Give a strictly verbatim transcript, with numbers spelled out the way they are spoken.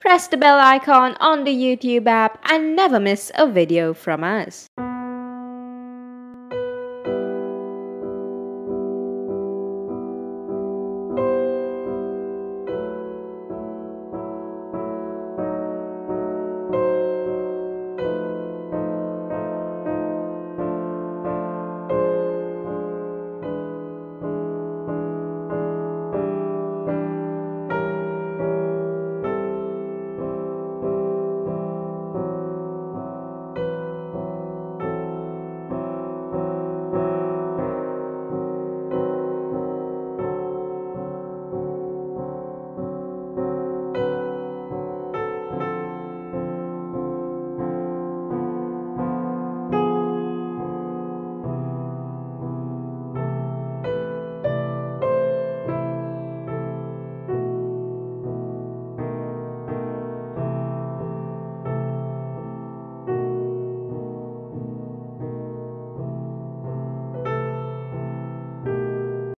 Press the bell icon on the YouTube app and never miss a video from us.